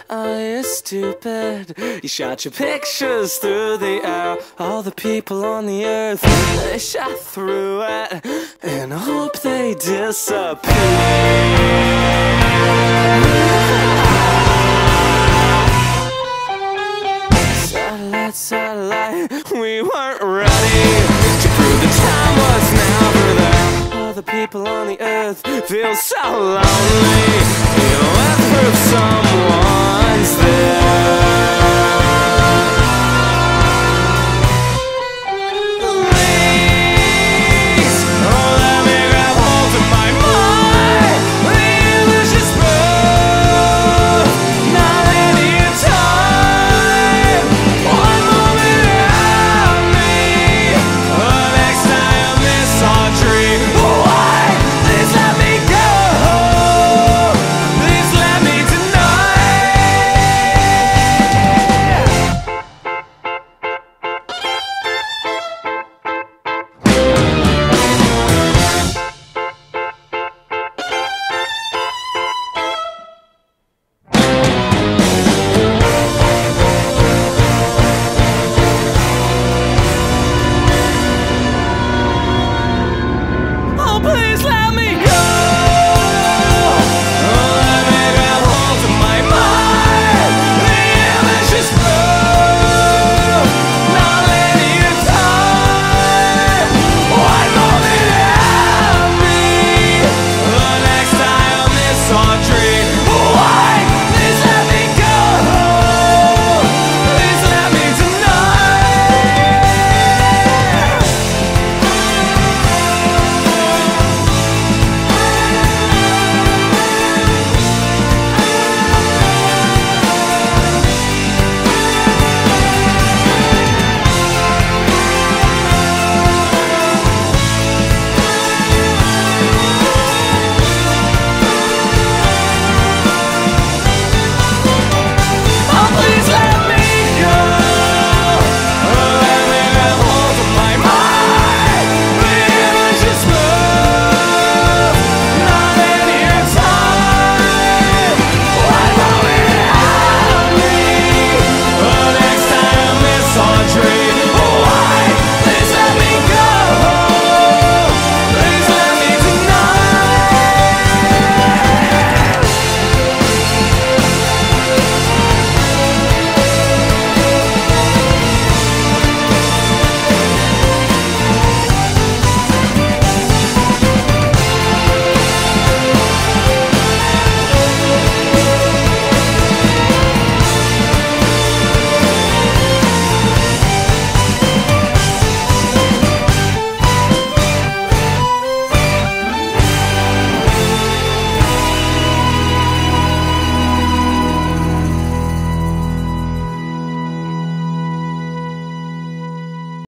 Oh, you're stupid. You shot your pictures through the air. All the people on the earth, they shot through it and hope they disappear. Satellite, satellite, we weren't ready to prove the time was never there. All the people on the earth feel so lonely. You know, I've heard some